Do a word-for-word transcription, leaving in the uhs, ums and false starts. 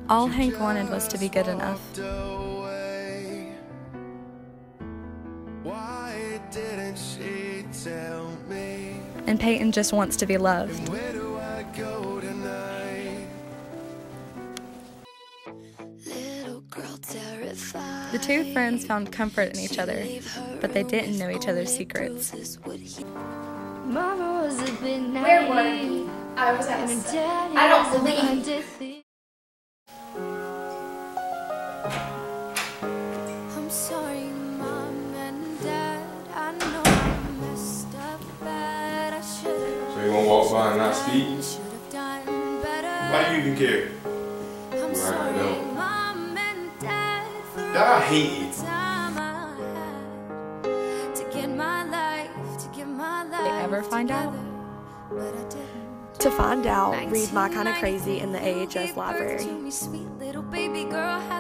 All Hank wanted was to be good enough. And Peyton just wants to be loved. The two friends found comfort in each other, but they didn't know each other's secrets. Where were you? I was outside. I don't believe you. I'm sorry, Mom and Dad. I know I messed up bad. I should have. So you gonna walk by and not speak? Why do you even care? I'm sorry, no. Mom and Dad. Dad, I hate you. They ever find out? To find out, read My Kinda Crazy in the A H S library.